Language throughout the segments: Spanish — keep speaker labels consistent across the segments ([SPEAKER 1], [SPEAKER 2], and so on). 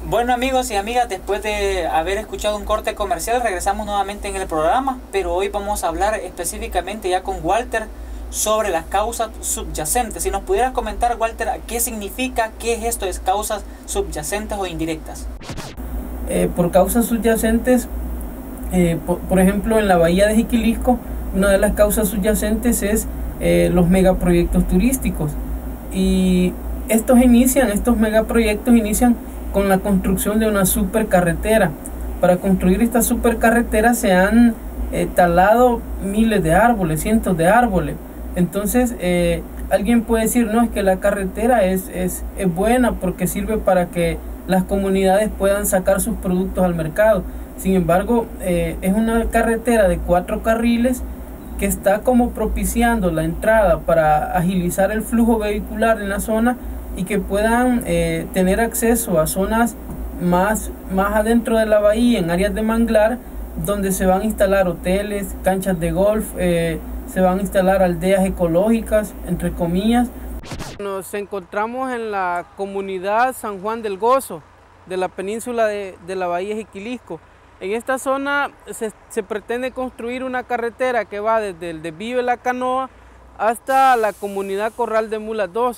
[SPEAKER 1] Bueno amigos y amigas, después de haber escuchado un corte comercial, regresamos nuevamente en el programa, pero hoy vamos a hablar específicamente ya con Walter sobre las causas subyacentes. Si nos pudieras comentar, Walter, ¿qué significa, qué es esto de causas subyacentes o indirectas?
[SPEAKER 2] Por causas subyacentes, por ejemplo, en la bahía de Jiquilisco, una de las causas subyacentes es los megaproyectos turísticos. Y estos megaproyectos inician con la construcción de una supercarretera. Para construir esta supercarretera se han talado miles de árboles, cientos de árboles. Entonces, alguien puede decir, no, es que la carretera es buena porque sirve para que las comunidades puedan sacar sus productos al mercado. Sin embargo, es una carretera de 4 carriles que está como propiciando la entrada para agilizar el flujo vehicular en la zona y que puedan tener acceso a zonas más adentro de la bahía, en áreas de manglar, donde se van a instalar hoteles, canchas de golf, se van a instalar aldeas ecológicas, entre comillas. Nos encontramos en la comunidad San Juan del Gozo, de la península de la bahía Jiquilisco. En esta zona se pretende construir una carretera que va desde el desvío de la Canoa hasta la comunidad Corral de Mulas 2.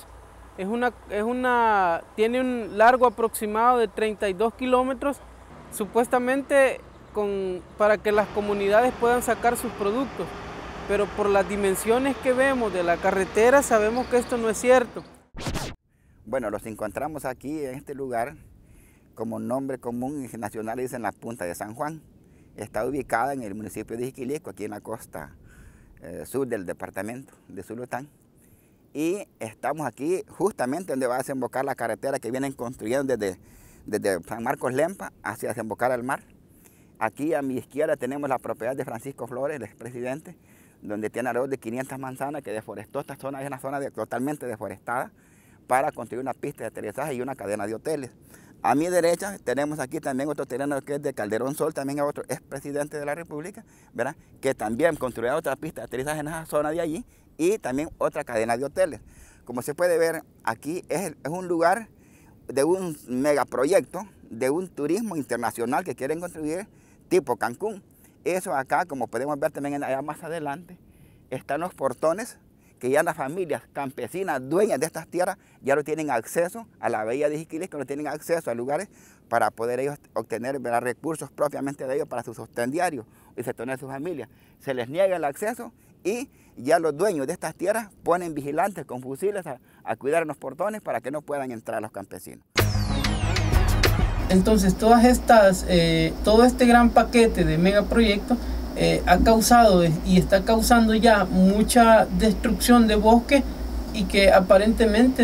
[SPEAKER 2] Tiene un largo aproximado de 32 kilómetros, supuestamente para que las comunidades puedan sacar sus productos. Pero por las dimensiones que vemos de la carretera sabemos que esto no es cierto.
[SPEAKER 3] Bueno, los encontramos aquí en este lugar, como nombre común y nacional dicen la Punta de San Juan. Está ubicada en el municipio de Jiquilisco, aquí en la costa sur del departamento de Zulután. Y estamos aquí justamente donde va a desembocar la carretera que vienen construyendo desde San Marcos Lempa hacia desembocar al mar. Aquí a mi izquierda tenemos la propiedad de Francisco Flores, el expresidente, donde tiene alrededor de 500 manzanas que deforestó esta zona, es una zona totalmente deforestada para construir una pista de aterrizaje y una cadena de hoteles. A mi derecha tenemos aquí también otro terreno que es de Calderón Sol, también otro expresidente de la República, ¿verdad? Que también construirá otra pista de aterrizaje en esa zona de allí y también otra cadena de hoteles. Como se puede ver, aquí es un lugar de un megaproyecto, de un turismo internacional que quieren construir tipo Cancún. Eso acá, como podemos ver también allá más adelante, están los portones que ya las familias campesinas dueñas de estas tierras ya no tienen acceso a la bahía de Jiquilisco, no tienen acceso a lugares para poder ellos obtener recursos propiamente de ellos para su sostén diario y sostener sus familias. Se les niega el acceso y ya los dueños de estas tierras ponen vigilantes con fusiles a cuidar en los portones para que no puedan entrar los campesinos.
[SPEAKER 2] Entonces todo este gran paquete de megaproyectos ha causado y está causando ya mucha destrucción de bosque y que aparentemente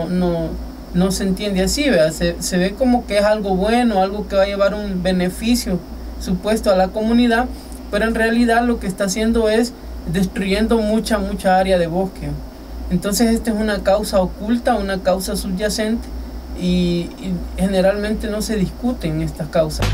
[SPEAKER 2] no se entiende así, ¿verdad? Se ve como que es algo bueno, algo que va a llevar un beneficio supuesto a la comunidad, pero en realidad lo que está haciendo es destruyendo mucha área de bosque. Entonces esta es una causa oculta, una causa subyacente y generalmente no se discuten estas causas.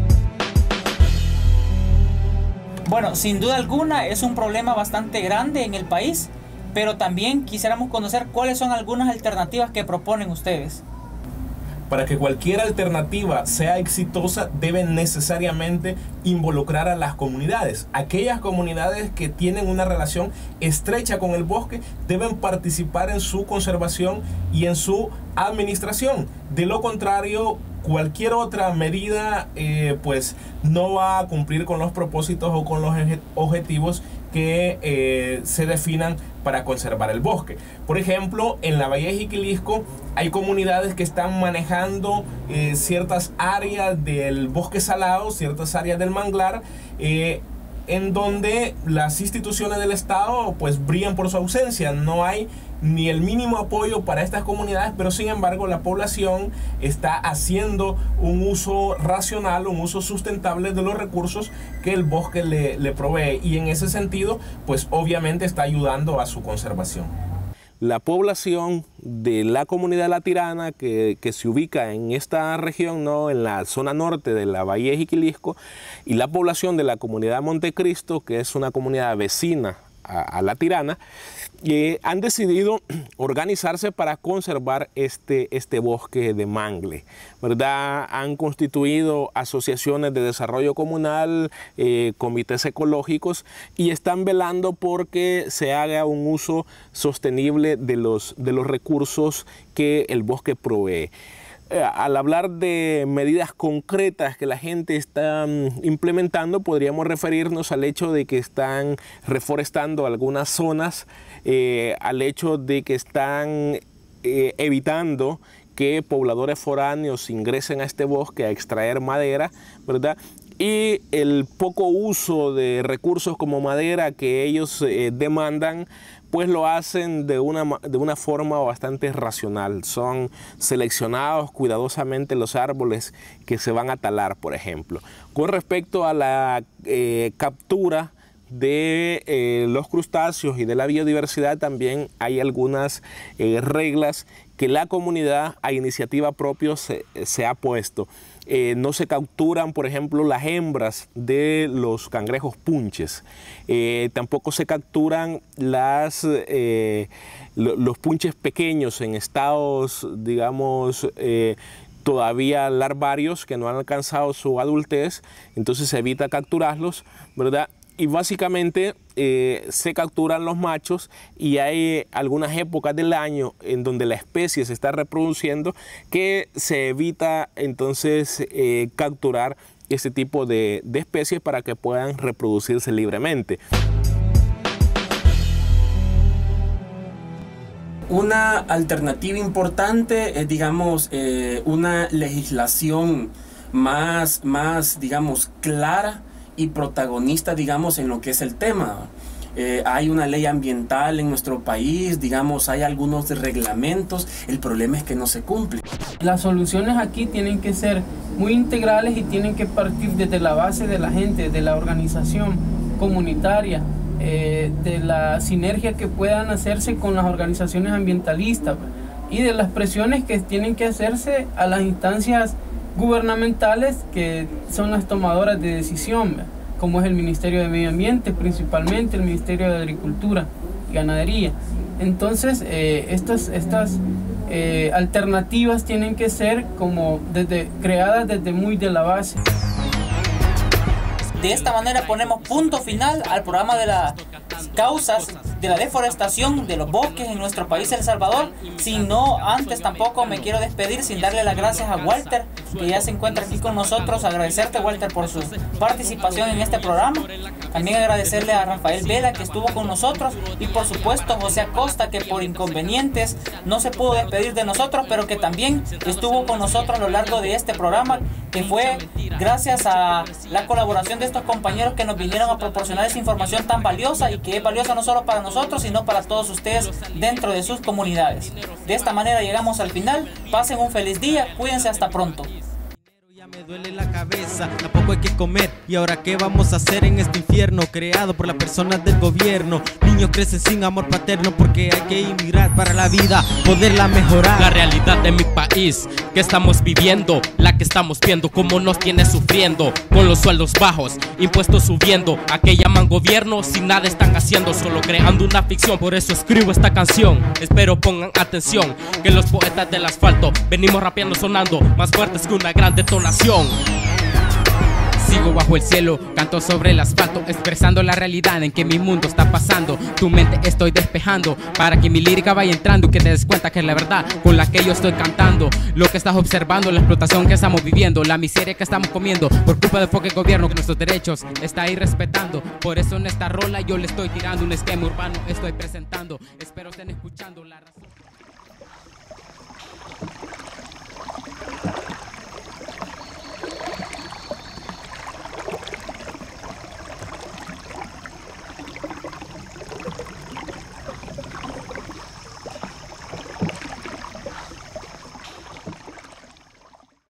[SPEAKER 1] Bueno, sin duda alguna es un problema bastante grande en el país, pero también quisiéramos conocer cuáles son algunas alternativas que proponen ustedes.
[SPEAKER 4] Para que cualquier alternativa sea exitosa, deben necesariamente involucrar a las comunidades. Aquellas comunidades que tienen una relación estrecha con el bosque deben participar en su conservación y en su administración. De lo contrario, cualquier otra medida pues no va a cumplir con los propósitos o con los objetivos que se definan para conservar el bosque. Por ejemplo, en la bahía de Jiquilisco hay comunidades que están manejando ciertas áreas del bosque salado, ciertas áreas del manglar, en donde las instituciones del Estado pues brillan por su ausencia. No hay ni el mínimo apoyo para estas comunidades, pero sin embargo la población está haciendo un uso racional, un uso sustentable de los recursos que el bosque le provee, y en ese sentido pues obviamente está ayudando a su conservación. La población de la comunidad La Tirana, que se ubica en esta región, ¿no?, en la zona norte de la bahía de Jiquilisco, y la población de la comunidad Montecristo, que es una comunidad vecina a la Tirana, han decidido organizarse para conservar este bosque de mangle, ¿verdad? Han constituido asociaciones de desarrollo comunal, comités ecológicos, y están velando porque se haga un uso sostenible de los recursos que el bosque provee. Al hablar de medidas concretas que la gente está implementando, podríamos referirnos al hecho de que están reforestando algunas zonas, al hecho de que están evitando que pobladores foráneos ingresen a este bosque a extraer madera, ¿verdad? Y el poco uso de recursos como madera que ellos demandan, pues lo hacen de una forma bastante racional. Son seleccionados cuidadosamente los árboles que se van a talar, por ejemplo. Con respecto a la captura de los crustáceos y de la biodiversidad, también hay algunas reglas que la comunidad a iniciativa propia se ha puesto. No se capturan, por ejemplo, las hembras de los cangrejos punches. Tampoco se capturan los punches pequeños en estados, digamos, todavía larvarios, que no han alcanzado su adultez. Entonces se evita capturarlos, ¿verdad? Y básicamente se capturan los machos, y hay algunas épocas del año en donde la especie se está reproduciendo que se evita entonces capturar este tipo de especies para que puedan reproducirse libremente.
[SPEAKER 5] Una alternativa importante es, digamos, una legislación más, digamos, clara y protagonista, digamos, en lo que es el tema. Hay una ley ambiental en nuestro país, digamos, hay algunos reglamentos, el problema es que no se cumplen.
[SPEAKER 2] Las soluciones aquí tienen que ser muy integrales y tienen que partir desde la base de la gente, de la organización comunitaria, de la sinergia que puedan hacerse con las organizaciones ambientalistas y de las presiones que tienen que hacerse a las instancias gubernamentales que son las tomadoras de decisión, como es el Ministerio de Medio Ambiente, principalmente el Ministerio de Agricultura y Ganadería. Entonces, estas alternativas tienen que ser como creadas desde muy de la base.
[SPEAKER 1] De esta manera ponemos punto final al programa de las causas de la deforestación de los bosques en nuestro país, El Salvador. Si no, antes tampoco me quiero despedir sin darle las gracias a Walter, que ya se encuentra aquí con nosotros. Agradecerte, Walter, por su participación en este programa. También agradecerle a Rafael Vela, que estuvo con nosotros, y por supuesto a José Acosta, que por inconvenientes no se pudo despedir de nosotros, pero que también estuvo con nosotros a lo largo de este programa, que fue gracias a la colaboración de estos compañeros que nos vinieron a proporcionar esa información tan valiosa, y que es valiosa no solo para nosotros, sino para todos ustedes dentro de sus comunidades. De esta manera llegamos al final. Pasen un feliz día, cuídense, hasta pronto.
[SPEAKER 6] Me duele la cabeza, tampoco hay que comer. ¿Y ahora qué vamos a hacer en este infierno creado por las personas del gobierno? Niños crecen sin amor paterno porque hay que emigrar para la vida, poderla mejorar.
[SPEAKER 7] La realidad de mi país que estamos viviendo, la que estamos viendo, cómo nos tiene sufriendo, con los sueldos bajos, impuestos subiendo. ¿A qué llaman gobierno si nada están haciendo? Solo creando una ficción, por eso escribo esta canción. Espero pongan atención, que los poetas del asfalto venimos rapeando, sonando más fuertes que una gran detonación.
[SPEAKER 8] Sigo bajo el cielo, canto sobre el asfalto, expresando la realidad en que mi mundo está pasando. Tu mente estoy despejando, para que mi lírica vaya entrando y que te des cuenta que es la verdad con la que yo estoy cantando. Lo que estás observando, la explotación que estamos viviendo, la miseria que estamos comiendo, por culpa del foque gobierno que nuestros derechos está ahí respetando. Por eso en esta rola yo le estoy tirando un esquema urbano, estoy presentando. Espero estén escuchando la razón.